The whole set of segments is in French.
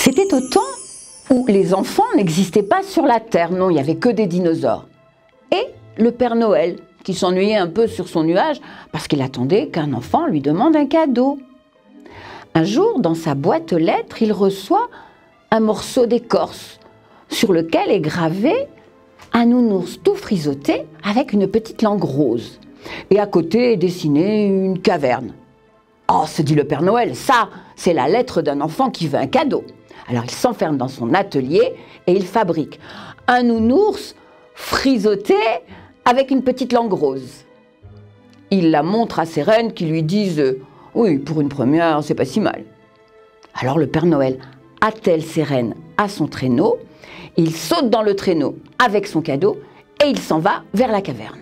C'était au temps où les enfants n'existaient pas sur la Terre, non, il n'y avait que des dinosaures. Et le Père Noël, qui s'ennuyait un peu sur son nuage parce qu'il attendait qu'un enfant lui demande un cadeau. Un jour, dans sa boîte aux lettres, il reçoit un morceau d'écorce sur lequel est gravé un nounours tout frisoté avec une petite langue rose. Et à côté est dessinée une caverne. « Oh, se dit le Père Noël, ça, c'est la lettre d'un enfant qui veut un cadeau. » Alors il s'enferme dans son atelier et il fabrique un nounours frisoté avec une petite langue rose. Il la montre à ses reines qui lui disent « Oui, pour une première, c'est pas si mal. » Alors le Père Noël attelle ses reines à son traîneau, il saute dans le traîneau avec son cadeau et il s'en va vers la caverne.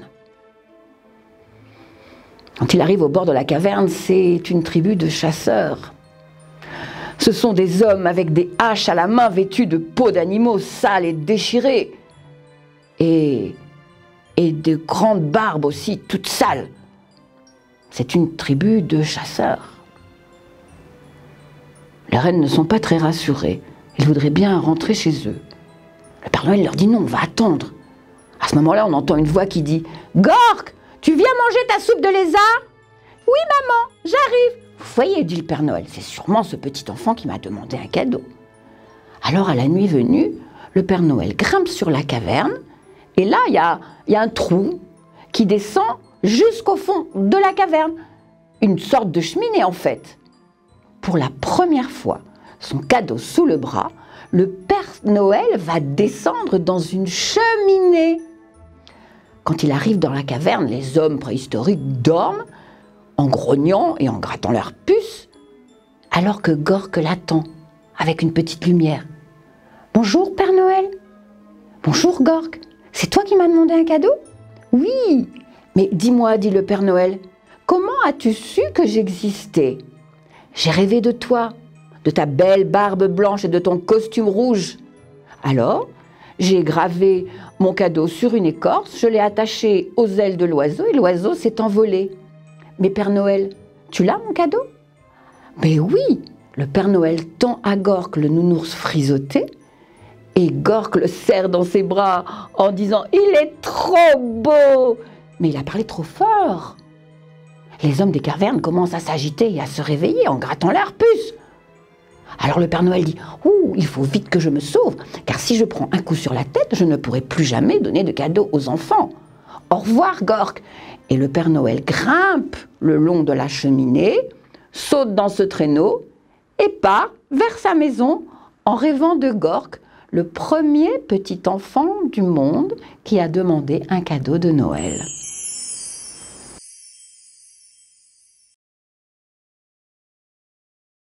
Quand il arrive au bord de la caverne, c'est une tribu de chasseurs. Ce sont des hommes avec des haches à la main vêtus de peaux d'animaux sales et déchirées. Et de grandes barbes aussi, toutes sales. C'est une tribu de chasseurs. Les reines ne sont pas très rassurées. Ils voudraient bien rentrer chez eux. Le Père Noël leur dit non, on va attendre. À ce moment-là, on entend une voix qui dit « Gork, tu viens manger ta soupe de lézard ?»« Oui, maman, j'arrive. » Vous voyez, dit le Père Noël, c'est sûrement ce petit enfant qui m'a demandé un cadeau. Alors, à la nuit venue, le Père Noël grimpe sur la caverne et là, il y a un trou qui descend jusqu'au fond de la caverne. Une sorte de cheminée, en fait. Pour la première fois, son cadeau sous le bras, le Père Noël va descendre dans une cheminée. Quand il arrive dans la caverne, les hommes préhistoriques dorment en grognant et en grattant leurs puces, alors que Gork l'attend avec une petite lumière. « Bonjour, Père Noël. »« Bonjour, Gork. C'est toi qui m'as demandé un cadeau ?»« Oui. Mais dis-moi, dit le Père Noël, comment as-tu su que j'existais ? J'ai rêvé de toi, de ta belle barbe blanche et de ton costume rouge. Alors, j'ai gravé mon cadeau sur une écorce, je l'ai attaché aux ailes de l'oiseau et l'oiseau s'est envolé. Mais Père Noël, tu l'as mon cadeau ? » Mais oui, le Père Noël tend à Gork le nounours frisoté et Gork le serre dans ses bras en disant « Il est trop beau !» Mais il a parlé trop fort. Les hommes des cavernes commencent à s'agiter et à se réveiller en grattant leurs puces. Alors le Père Noël dit « Ouh, il faut vite que je me sauve, car si je prends un coup sur la tête, je ne pourrai plus jamais donner de cadeaux aux enfants. Au revoir, Gork !» Et le Père Noël grimpe le long de la cheminée, saute dans ce traîneau et part vers sa maison en rêvant de Gork, le premier petit enfant du monde qui a demandé un cadeau de Noël.